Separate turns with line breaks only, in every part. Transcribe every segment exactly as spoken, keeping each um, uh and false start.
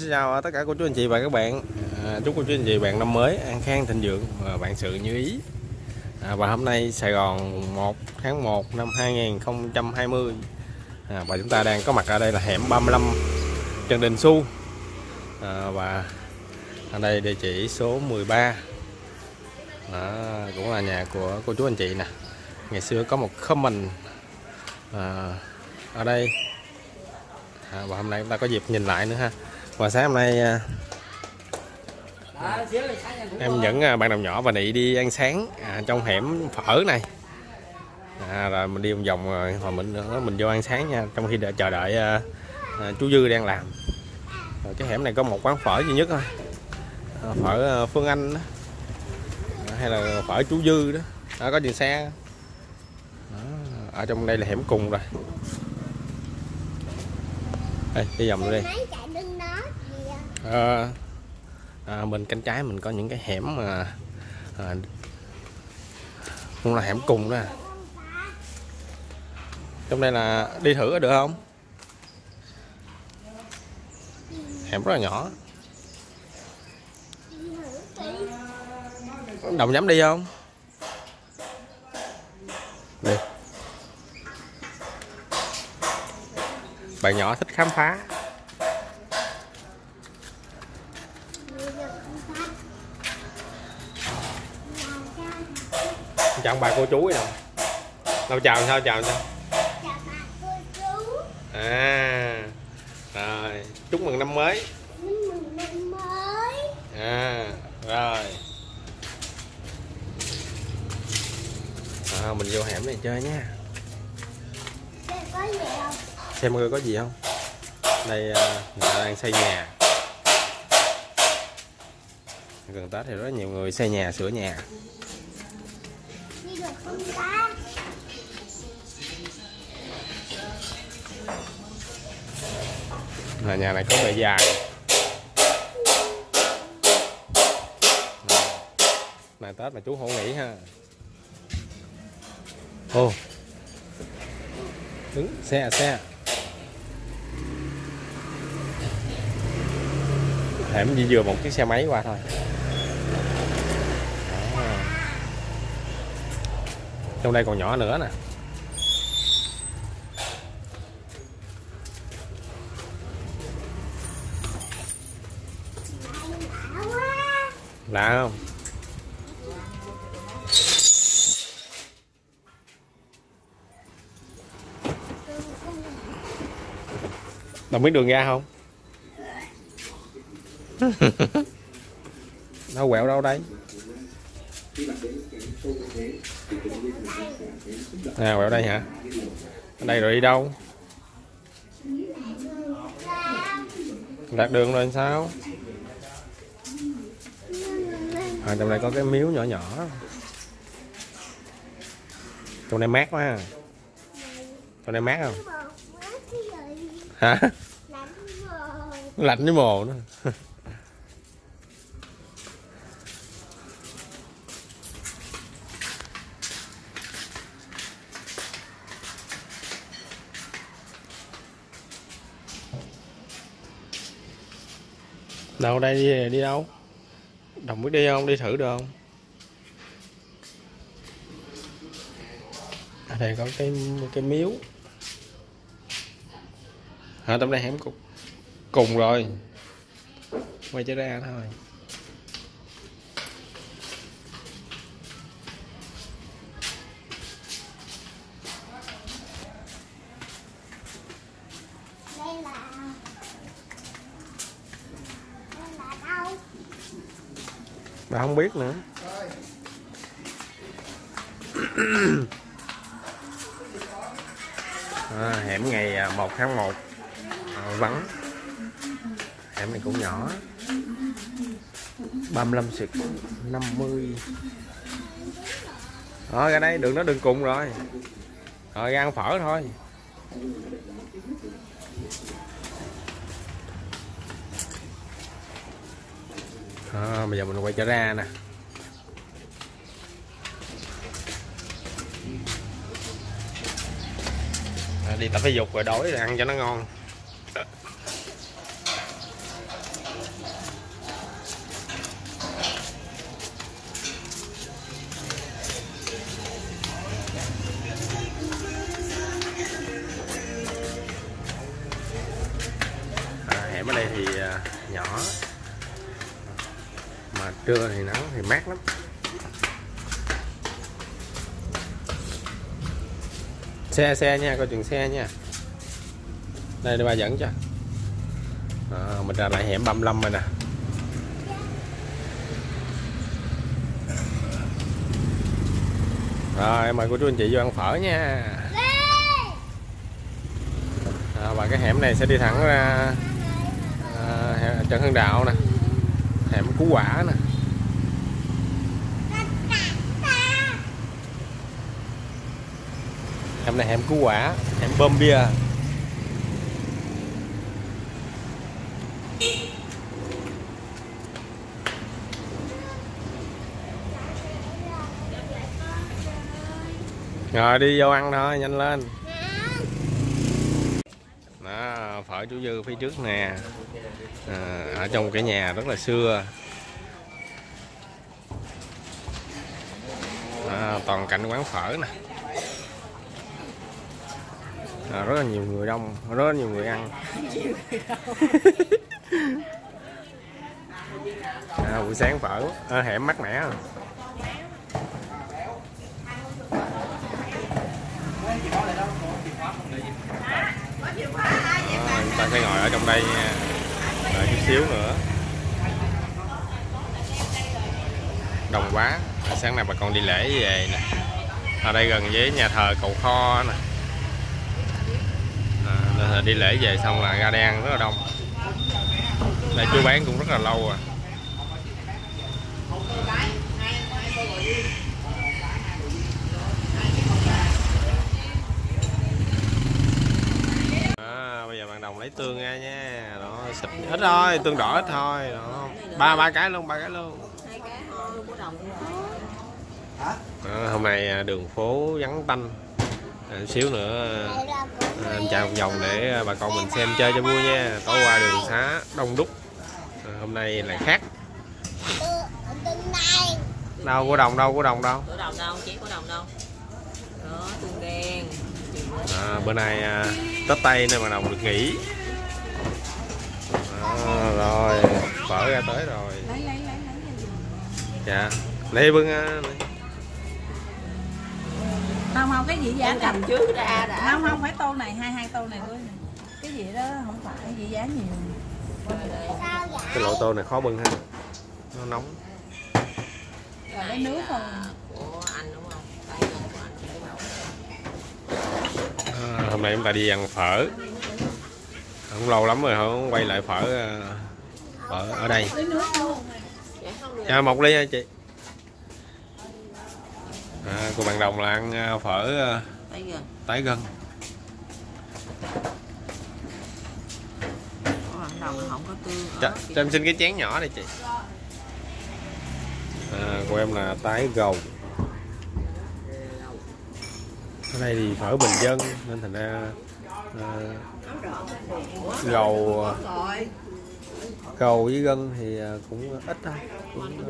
chào tất cả cô chú anh chị và các bạn. À, chúc cô chú anh chị bạn năm mới an khang thịnh vượng và vạn sự như ý. À, và hôm nay Sài Gòn một tháng một năm hai nghìn không trăm hai mươi, à, và chúng ta đang có mặt ở đây là hẻm ba mươi lăm Trần Đình Xu, à, và ở đây địa chỉ số mười ba. Đó, cũng là nhà của cô chú anh chị nè. Ngày xưa có một comment à, ở đây, à, và hôm nay chúng ta có dịp nhìn lại nữa ha. Và sáng hôm nay à, em dẫn bạn đồng nhỏ và Nị đi ăn sáng à, trong hẻm phở này, à, rồi mình đi một vòng rồi hồi mình mình vô ăn sáng nha, trong khi đợi, chờ đợi à, à, chú Dư đang làm. Rồi cái hẻm này có một quán phở duy nhất thôi, à, phở Phương Anh đó, hay là phở chú Dư đó, đó có dừng xe đó. Ở trong đây là hẻm cùng rồi. Đây, đi vòng đi. À, à, bên cánh trái mình có những cái hẻm mà à, cũng là hẻm cùng đó. Trong đây là đi thử được không? Hẻm rất là nhỏ. Đồng dám đi không? Đi. Bạn nhỏ thích khám phá. Chào bà cô chú nào. Đâu chào sao chào sao?
Chào bà cô chú.
À. Rồi, chúc mừng năm mới.
Chúc mừng năm mới.
À, rồi. À, mình vô hẻm này chơi nha.
Đây có gì không?
Xem coi có gì không. Đây người ta đang xây nhà. Gần Tết thì rất nhiều người xây nhà, sửa nhà.
Đi được không ta?
Là nhà này có bề dài. Này Tết mà chú không nghỉ ha. Ô, đứng xe xe. Hẻm chỉ vừa một chiếc xe máy qua thôi. Đó. Trong đây còn nhỏ nữa nè. Lạ không? Đâu biết đường ra không? Đâu quẹo đâu đây? À, quẹo đây hả? Ở đây rồi đi đâu? Lạc đường rồi sao? À, trong đây có cái miếu nhỏ nhỏ. Trong đây mát quá ha. Trong đây mát không? Hả? Lạnh với mồ nữa. Đâu đây đi, đi đâu? Đồng biết đi không? Đi thử được không? Ở đây có cái cái miếu. Hả, trong đây hẻm cùng, cùng rồi. Quay trở ra thôi.
Đây là Đây là đâu?
Bà không biết nữa. À, hẻm ngày một tháng một à, vắng. Hẻm này cũng nhỏ. ba mươi lăm xịt năm mươi. Rồi ra đây, đường đó đường cùng rồi. Rồi ra ăn phở thôi. À, bây giờ mình quay trở ra nè. À, đi tập thể dục rồi đói rồi ăn cho nó ngon. thì nhỏ, mà trưa thì nắng thì mát lắm. Xe xe nha, coi chừng xe nha. Đây để ba dẫn cho. À, mình ra lại hẻm ba mươi lăm rồi nè. Rồi mời cô chú anh chị vô ăn phở nha. À, và cái hẻm này sẽ đi thẳng ra à, Trần Hưng Đạo nè, hẻm Cú Quả nè. Hẻm này hẻm Cú Quả, hẻm Bơm Bia. Rồi đi vô ăn thôi, nhanh lên. Đó, phở chú Dư phía trước nè. À, ở trong cái nhà rất là xưa. À, toàn cảnh quán phở nè. À, rất là nhiều người đông, rất là nhiều người ăn. À, buổi sáng phở, à, hẻm mát mẻ. À, chúng ta sẽ ngồi ở trong đây nha, đợi chút xíu nữa. Đông quá. À, sáng nay bà con đi lễ về nè. Ở đây gần với nhà thờ Cầu Kho nè. À, đi lễ về xong là ra đây ăn rất là đông. Đây chú bán cũng rất là lâu rồi. À, bây giờ bạn Đồng lấy tương ra nha. Đó, xịt ít thôi, tương đỏ ít thôi. Đó. Ba ba cái luôn, ba cái luôn. À, hôm nay đường phố vắng tanh. À, xíu nữa à, anh chạy một vòng để bà con mình xem chơi cho vui nha. Tối qua đường xá đông đúc, à, hôm nay lại khác. Đâu của Đồng đâu, của Đồng đâu?
Của Đồng đâu, chỉ của Đồng đâu. Đó, tương đen.
À, bữa nay à, Tết Tây nên bà Đồng được nghỉ. À, rồi phở ra tới rồi. Dạ, lấy bưng à.
Không không, cái gì giá
cầm trước ra đã.
Không không, phải tô này, hai hai tô này thôi. Cái gì đó không phải gì giá nhiều.
Cái loại tô này khó bưng ha, nó nóng.
Rồi lấy nước không?
Của anh đúng không? Tay của anh.
À, hôm nay chúng ta đi ăn phở. Không lâu lắm rồi không quay lại phở, phở ở đây. À, một ly hả chị? À, cô bạn Đồng là ăn phở
Tái gân.
Tái gân.
Bạn Đồng không có tương.
Cho, cho em xin cái chén nhỏ đây chị. À, của em là tái gầu. Ở đây thì phở bình dân nên thành ra à, gầu gầu với gân thì cũng ít thôi. Cũng,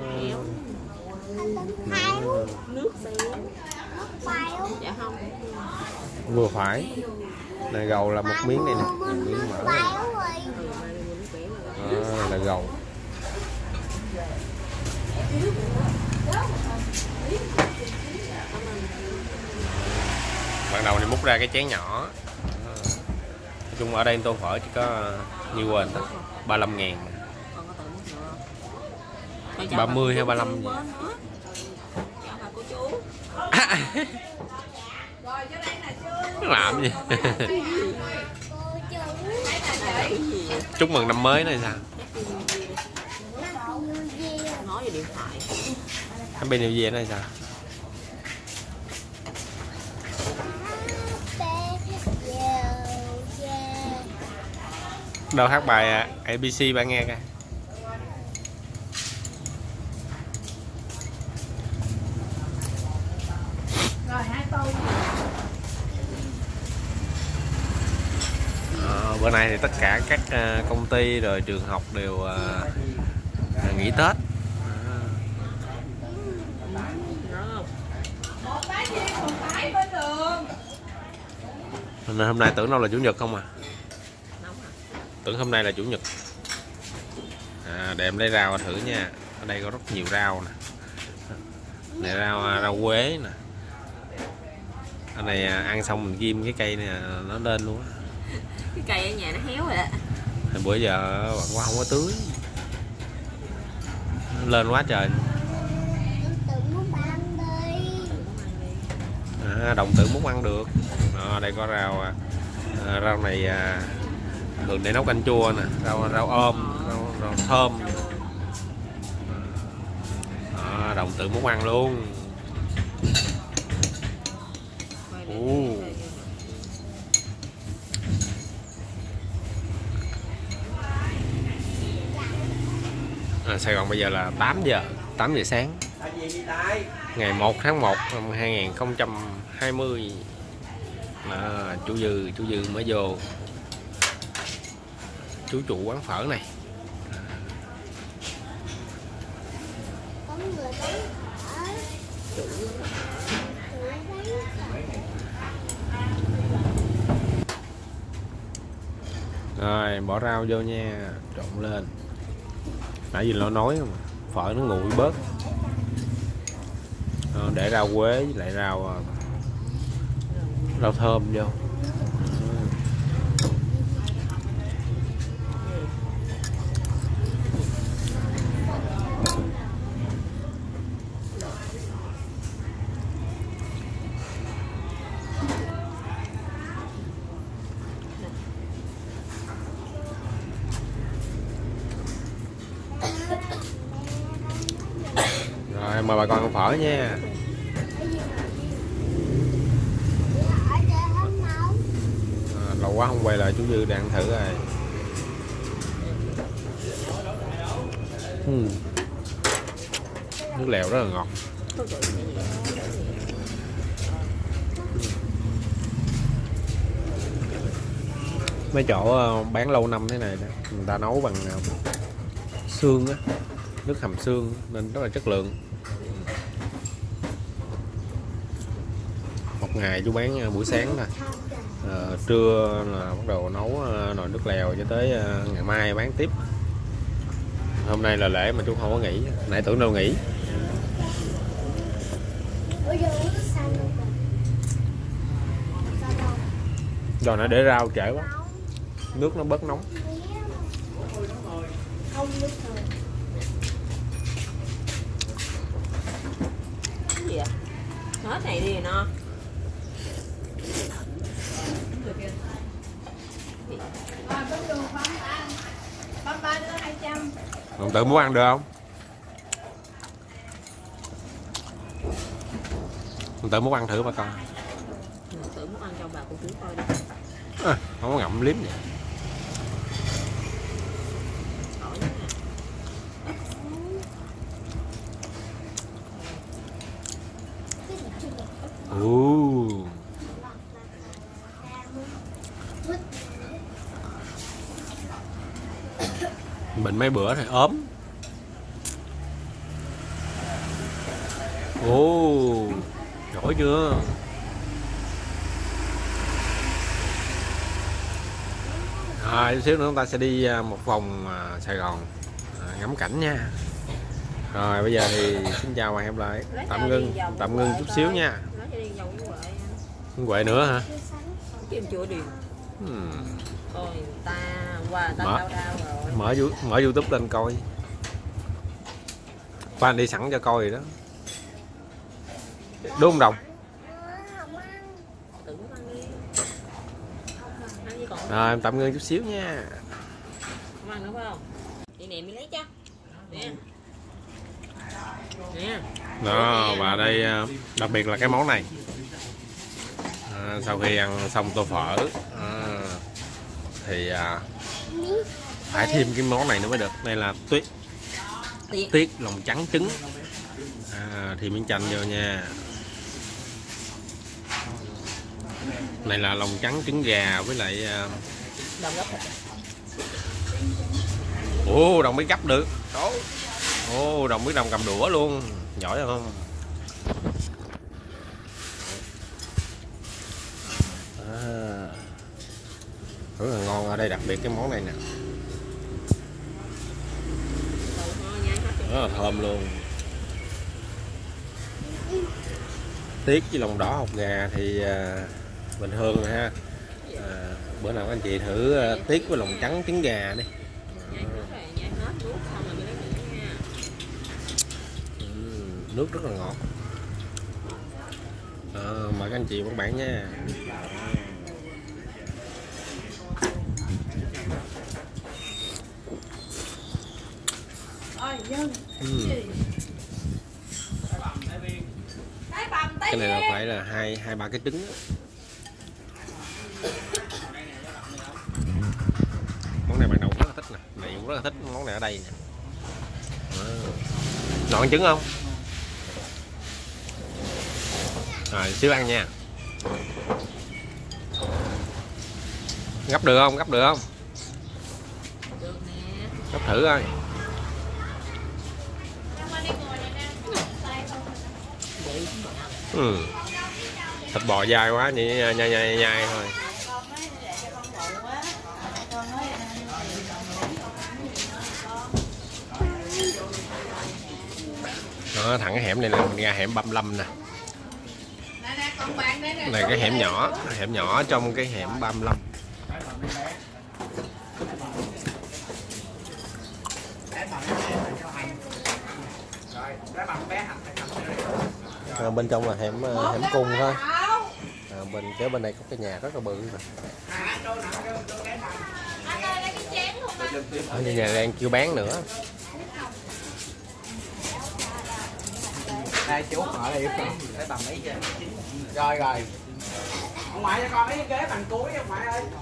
uh,
Nước xíu. Dạ không.
vừa phải. Này gầu là một miếng này nè, một miếng mỡ này. À, là gầu. Ban đầu thì múc ra cái chén nhỏ. Nói chung ở đây tô phở chỉ có như quên đó, ba mươi lăm ngàn. ba mươi hay ba mươi lăm gì. Làm gì? Chúc mừng năm mới này sao?
Nói về điện thoại.
Happy New Year này sao? Đâu hát bài a bê xê bạn nghe coi.
Rồi hai tô.
À, bữa nay thì tất cả các uh, công ty rồi trường học đều uh, nghỉ Tết. Nên hôm nay tưởng đâu là chủ nhật không à? Tưởng hôm nay là chủ nhật. À, để em lấy rau thử nha. Ở đây có rất nhiều rau nè. Này rau rau quế nè. Ở này ăn xong mình ghim cái cây này nó lên luôn á.
Cái cây ở nhà nó héo rồi đó.
Thì bữa giờ bạn quá không có tưới. Nó lên quá trời.
Tự muốn ăn đi.
À, đồng tử muốn ăn được. À, đây có rau à, rau này à, thường để nấu canh chua nè, rau rau ôm, rau, rau thơm. À, đồng tử muốn ăn luôn. Ồ. À, Sài Gòn bây giờ là tám giờ tám giờ sáng ngày một tháng một năm hai nghìn không trăm hai mươi. À, chú Dư chú Dư mới vô, chú chủ quán phở này.
Có người bán phở. Chủ bán phở.
Rồi bỏ rau vô nha, trộn lên. Nãy giờ nó nói mà phở nó nguội bớt. À, để rau quế với lại rau rau thơm vô. Rồi mời bà con ăn phở nha. À, lâu quá không quay lại chú Dư đang thử rồi. uhm. Nước lèo rất là ngọt. Mấy chỗ bán lâu năm thế này đó, người ta nấu bằng xương á, nước hầm xương nên rất là chất lượng. Một ngày chú bán buổi sáng thôi, à, trưa là bắt đầu nấu nồi nước lèo cho tới ngày mai bán tiếp. Hôm nay là lễ mà chú không có nghỉ, nãy tưởng đâu nghỉ. Rồi nó để rau trễ quá, nước nó bớt nóng.
Cái gì ạ? Hết này đi rồi nó.
Đồng tử muốn ăn được không? Đồng tử muốn ăn thử bà con.
Đồng tử muốn ăn cho bà cô chú coi đi.
À, không có ngậm liếm vậy. Ồ. Bệnh mấy bữa thì ốm. Ồ, giỏi chưa? Rồi, chút xíu nữa chúng ta sẽ đi một vòng Sài Gòn ngắm cảnh nha. Rồi bây giờ thì xin chào và hẹn gặp lại. Tạm ngưng, tạm ngưng chút xíu nha. Quệ nữa hả?
Em chưa đi.
Hmm.
Thôi ta qua ta
Mở.
đau đau rồi.
Mở mở YouTube lên coi. Khoan đi sẵn cho coi rồi đó. Đúng không Đồng?
Tự muốn ăn đi. Ăn gì còn.
Rồi em tạm ngưng chút xíu nha.
Không ăn nữa phải không? Chị nè mới lấy cho. Nè. Nè.
Đó, và đây đặc biệt là cái món này. À, sau khi ăn xong tô phở à, thì à, phải thêm cái món này nữa mới được. Đây là tuyết
Tiết.
tuyết lòng trắng trứng. À, thì miếng chanh vô nha. Này là lòng trắng trứng gà với lại uh...
Đồng gấp.
Ồ, Đồng biết gấp được. Ồ, Đồng biết Đồng cầm đũa luôn. Giỏi không? À, rất là ngon. Ở đây đặc biệt cái món này nè. rất là thơm luôn. Tiết với lòng đỏ hột gà thì à, bình thường rồi ha. À, bữa nào các anh chị thử à, tiết với lòng trắng trứng gà đi. Uhm, nước rất là ngọt. À, mời các anh chị và các bạn nha. Uhm. Cái này là phải là hai hai ba cái trứng đó. Món này bạn Đồng rất là thích nè, này cũng rất là thích món này ở đây nè. Ngọn trứng không? Rồi xíu ăn nha. Gấp được không? Gấp được không?
Được nè.
Gấp thử coi. Ừ. Thịt bò dai quá, nhai nhai nhai nhai, nhai thôi. Đó, thẳng cái hẻm này nè, mình ra hẻm ba mươi lăm nè. Này cái hẻm nhỏ, hẻm nhỏ trong cái hẻm ba mươi lăm. À, bên trong là hẻm hẻm cung thôi. À, bên kế bên đây có cái nhà rất là bự nè. Ở nhà đang kêu bán nữa.
Đây chú ngồi đây cái tầm mấy chưa? Rồi rồi. Ông ngoại cho con cái ghế bằng cuối ông ngoại ơi.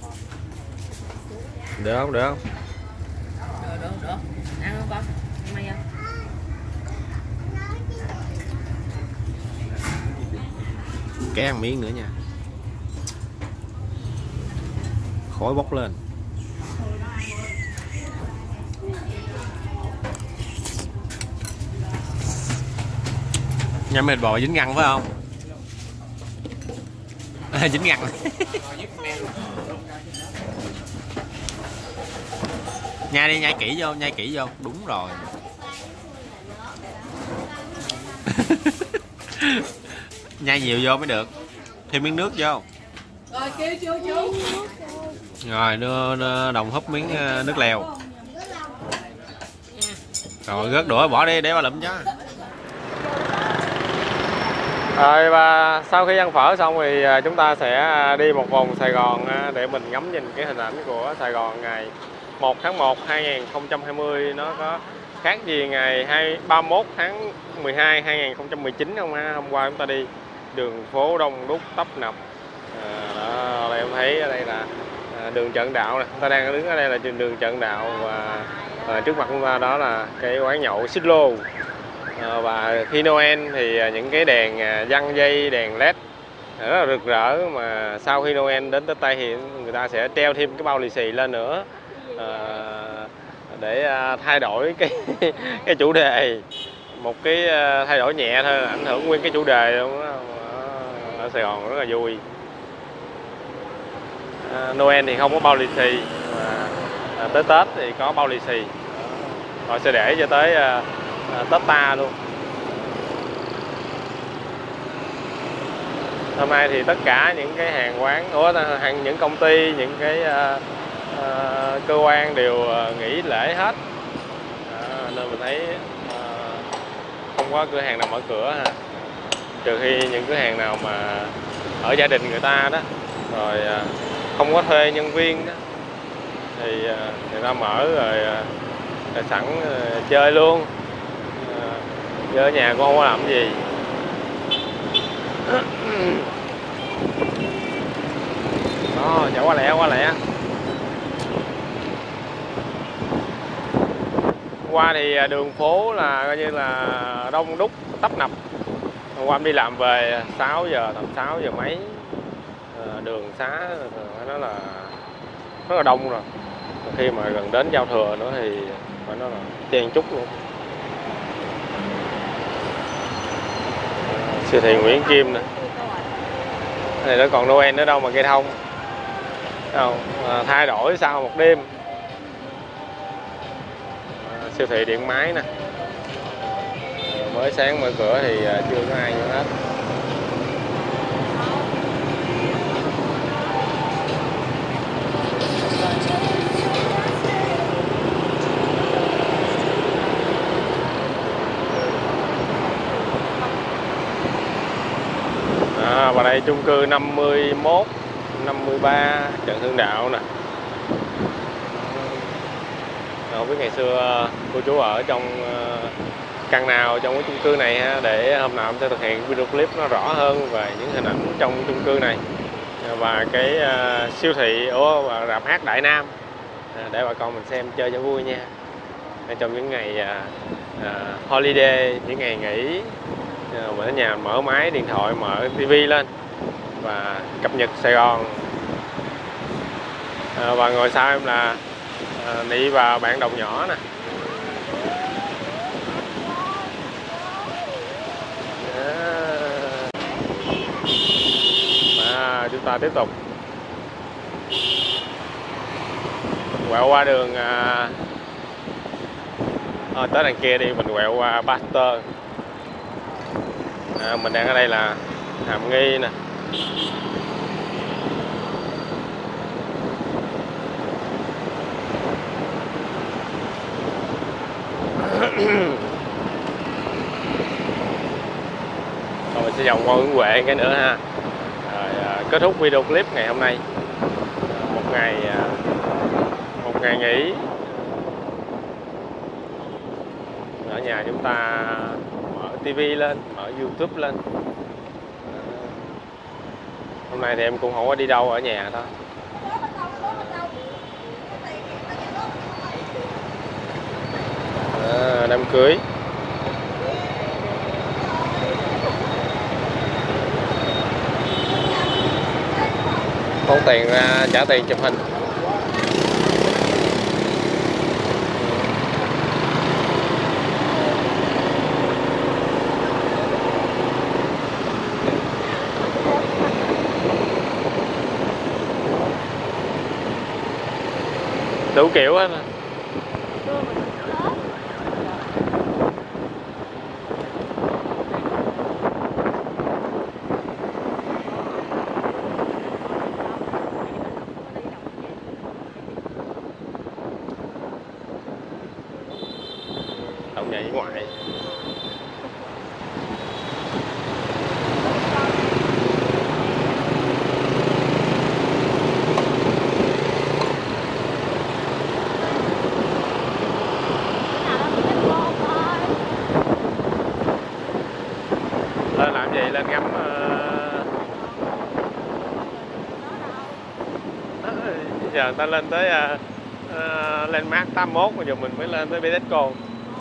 Được không? Được không?
Được được được. Ăn không con? Ăn mày không?
Cái ăn miếng nữa nha. Khói bốc lên. Nhâm thịt bò dính răng phải không? À, dính răng. Nhai đi, nhai kỹ vô, nhai kỹ vô. Đúng rồi. Nhai nhiều vô mới được. Thêm miếng nước vô.
Rồi kêu chú chú.
Rồi đưa, đưa Đồng húp miếng nước lèo. Rồi rớt đũa bỏ đi để ba lụm cho. Rồi và sau khi ăn phở xong thì chúng ta sẽ đi một vòng Sài Gòn để mình ngắm nhìn cái hình ảnh của Sài Gòn ngày một tháng một năm hai nghìn không trăm hai mươi. Nó có khác gì ngày ba mươi mốt tháng mười hai năm hai nghìn không trăm mười chín không ha? Hôm qua chúng ta đi đường phố đông đúc tấp nập. À, đó, đây em thấy ở đây là đường Trần Đạo này. Chúng ta đang đứng ở đây là trên đường Trần Đạo và, và trước mặt chúng ta đó là cái quán nhậu Xích Lô. À, và khi Noel thì những cái đèn giăng dây, đèn led rất là rực rỡ, mà sau khi Noel đến tới Tây thì người ta sẽ treo thêm cái bao lì xì lên nữa à, để thay đổi cái cái chủ đề, một cái thay đổi nhẹ thôi ảnh hưởng nguyên cái chủ đề luôn đó. Ở Sài Gòn rất là vui. à, Noel thì không có bao lì xì, mà à, tới Tết thì có bao lì xì, họ sẽ để cho tới à, à, Tết ta luôn. Hôm nay thì tất cả những cái hàng quán, ủa, hàng những công ty, những cái uh, uh, cơ quan đều uh, nghỉ lễ hết, à, nên mình thấy uh, không có cửa hàng nào mở cửa ha, trừ khi những cửa hàng nào mà ở gia đình người ta đó, rồi uh, không có thuê nhân viên đó, thì uh, người ta mở rồi, uh, rồi sẵn uh, chơi luôn, uh, chơi ở nhà cũng không có làm gì. Đó, chạy qua lẹ, qua lẹ. Qua thì đường phố là coi như là đông đúc, tấp nập. Hôm qua em đi làm về sáu giờ, tầm sáu giờ mấy. Đường xá phải nói là rất là đông rồi. Khi mà gần đến giao thừa nữa thì phải nói là chen chúc luôn. Siêu thị Nguyễn Kim nè. Này nó còn Noel nữa đâu mà cây thông. Đâu, à, thay đổi sau một đêm. À, siêu thị điện máy nè. mới sáng mở cửa thì chưa có ai vô hết. À, và đây chung cư năm mươi mốt, năm mươi ba Trần Hưng Đạo nè. Không biết ngày xưa cô chú ở trong căn nào trong cái chung cư này ha, để hôm nào em sẽ thực hiện video clip nó rõ hơn về những hình ảnh trong chung cư này và cái uh, siêu thị ở và rạp hát Đại Nam, à, để bà con mình xem chơi cho vui nha. Trong những ngày uh, uh, holiday, những ngày nghỉ, uh, mình ở nhà mở máy điện thoại, mở tivi lên và cập nhật Sài Gòn. À, và ngồi sau em là à, Nị và bạn đồng nhỏ nè. À, chúng ta tiếp tục quẹo qua đường à, à, tới đằng kia đi, mình quẹo qua Pasteur. À, mình đang ở đây là Hàm Nghi nè. Rồi mình sẽ vòng qua Nguyễn Huệ cái nữa ha. Rồi, à, kết thúc video clip ngày hôm nay, một ngày à, một ngày nghỉ ở nhà. Chúng ta mở tivi lên, mở YouTube lên. À, hôm nay thì em cũng không có đi đâu, ở nhà thôi. À, đám cưới. Tốn tiền ra trả tiền chụp hình. Đủ kiểu hết. Động nhảy ngoại. Lên làm gì? Lên ngắm uh... giờ người ta lên tới uh, uh, lên mát tám mốt, rồi giờ mình mới lên tới Bitexco.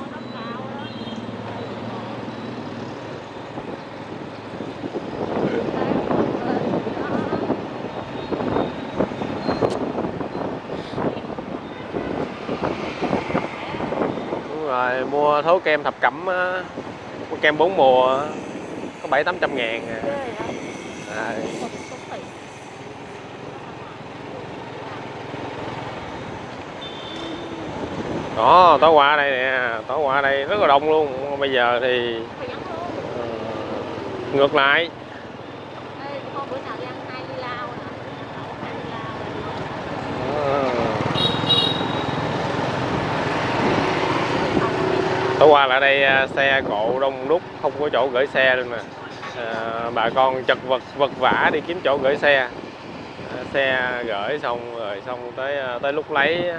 Rồi mua thố kem thập cẩm, mua kem bốn mùa có bảy tám trăm ngàn à. À. Đó, tối qua đây nè, tối qua đây rất là đông luôn. Bây giờ thì uh, ngược lại. Tối qua lại đây xe cộ đông đúc, không có chỗ gửi xe luôn nè. À, bà con chật vật vật vã đi kiếm chỗ gửi xe. À, xe gửi xong rồi xong tới tới lúc lấy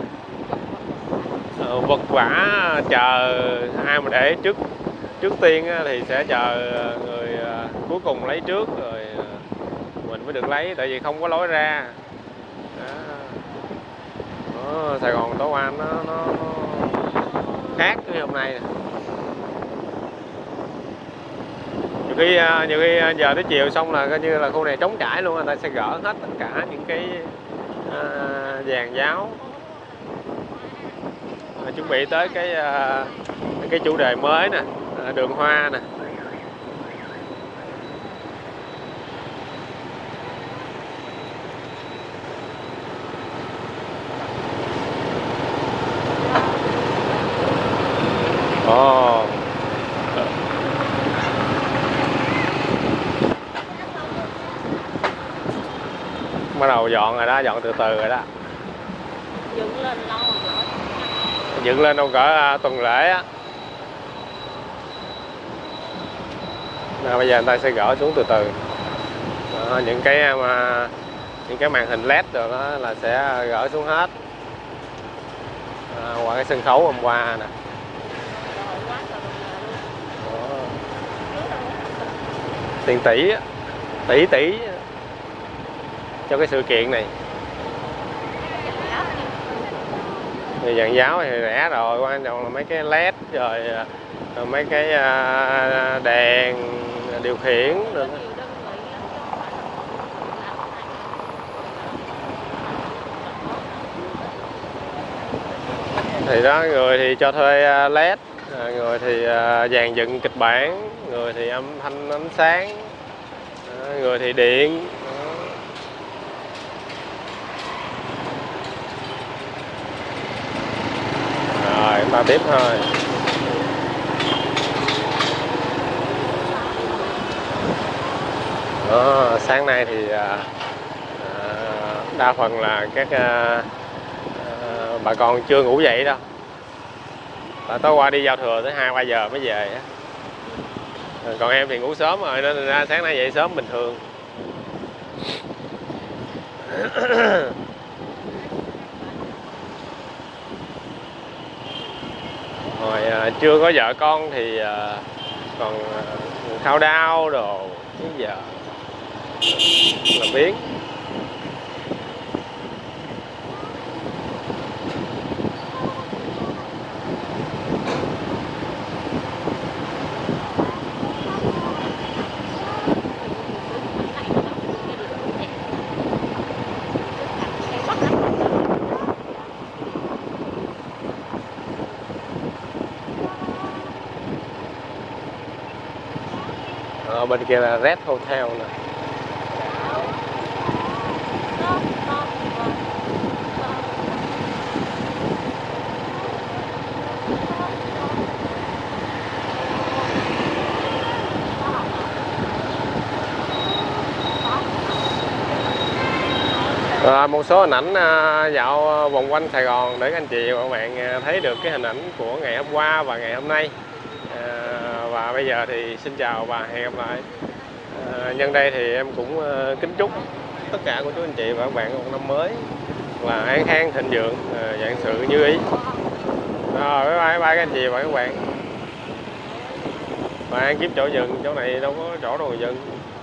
à, vật vã chờ ai mà để trước trước tiên thì sẽ chờ người cuối cùng lấy trước rồi mình mới được lấy, tại vì không có lối ra. Đó. Đó, Sài Gòn tối qua nó, nó, nó khác như hôm nay nè. Nhiều khi nhiều khi giờ tới chiều xong là coi như là khu này trống trải luôn, người ta sẽ gỡ hết tất cả những cái à, dàn giáo, à, chuẩn bị tới cái à, cái chủ đề mới nè, à, đường hoa nè. Ồ, đầu dọn rồi đó, dọn từ từ rồi đó.
Dựng lên lâu rồi.
Dựng lên đâu cỡ tuần lễ á. Nào, bây giờ người ta sẽ gỡ xuống từ từ. Đó, những cái mà những cái màn hình led rồi đó là sẽ gỡ xuống hết. À, qua cái sân khấu hôm qua nè. Đó. Tiền tỷ tỷ tỷ cho cái sự kiện này. Thì dàn giáo thì rẻ rồi, quan trọng là mấy cái led rồi, rồi mấy cái đèn điều khiển rồi đó. Thì đó, người thì cho thuê led, người thì dàn dựng kịch bản, người thì âm thanh ánh sáng, người thì điện. Rồi chúng ta tiếp thôi. Đó, sáng nay thì à, đa phần là các à, à, bà con chưa ngủ dậy đâu. Và tối qua đi giao thừa tới hai ba giờ mới về. Còn em thì ngủ sớm rồi nên ra sáng nay dậy sớm bình thường. Rồi à, chưa có vợ con thì à, còn à, khao đao đồ cái giờ làm biến. Ở bên kia là Red Hotel nè. À, một số hình ảnh à, dạo vòng quanh Sài Gòn để các anh chị và các bạn thấy được cái hình ảnh của ngày hôm qua và ngày hôm nay. À, và bây giờ thì xin chào và hẹn gặp lại. À, nhân đây thì em cũng uh, kính chúc tất cả của chú anh chị và các bạn một năm mới là an khang thịnh vượng, uh, vạn sự như ý. Rồi bye bye, bye các anh chị và các bạn. Và ăn kiếm chỗ dừng, chỗ này đâu có chỗ đâu dừng.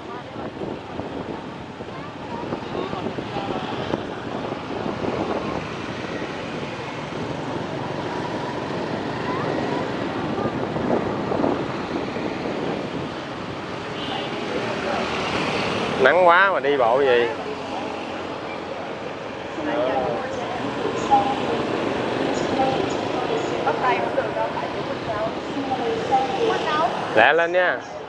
Nắng quá mà đi bộ gì. Lẹ lên nha.